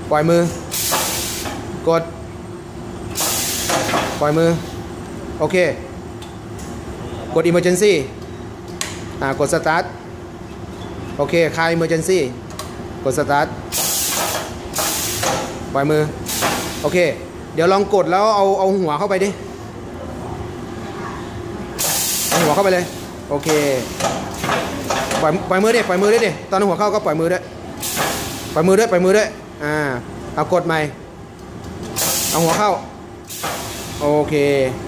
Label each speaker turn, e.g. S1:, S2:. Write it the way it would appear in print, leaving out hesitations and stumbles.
S1: ปล่อยมือ กด ปล่อยมือ โอเค กด emergency กด start โอเคคลาย emergency กด start ปล่อยมือ โอเค เดี๋ยวลองกดแล้วเอาหัวเข้าไปดิเอาหัวเข้าไปเลยโอเคปล่อยมือดิปล่อยมือดิตอนหัวเข้าก็ปล่อยมือด้วยปล่อยมือด้วยเอากดใหม่เอาหัวเข้าโอเค